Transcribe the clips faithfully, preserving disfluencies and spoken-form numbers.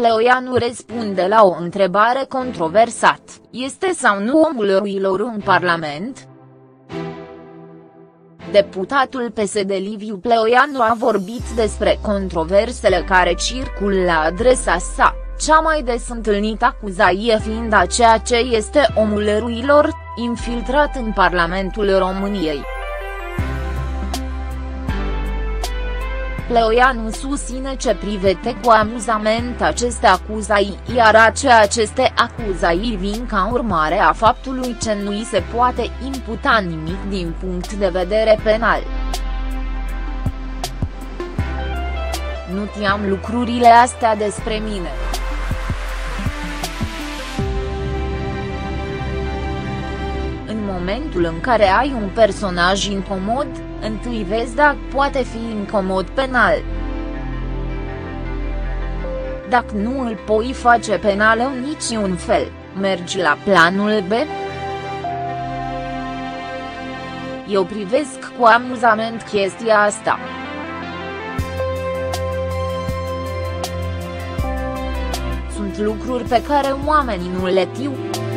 Pleoianu răspunde la o întrebare controversat: este sau nu omul ruilor în Parlament? Deputatul P S D Liviu Pleoianu a vorbit despre controversele care circulă la adresa sa, cea mai des întâlnită acuzație fiind aceea ce este omul ruilor, infiltrat în Parlamentul României. Pleoianu susține ce privete cu amuzament aceste acuzații, iar ceea aceste acuzații vin ca urmare a faptului că nu îi se poate imputa nimic din punct de vedere penal. Nu știam lucrurile astea despre mine. În momentul în care ai un personaj incomod, întâi vezi dacă poate fi incomod penal. Dacă nu îl poți face penal în niciun fel, mergi la planul B. Eu privesc cu amuzament chestia asta. Sunt lucruri pe care oamenii nu le știu.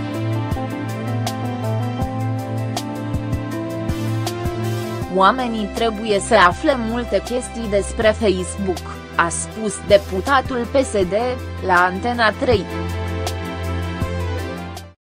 Oamenii trebuie să afle multe chestii despre Facebook, a spus deputatul P S D, la Antena trei.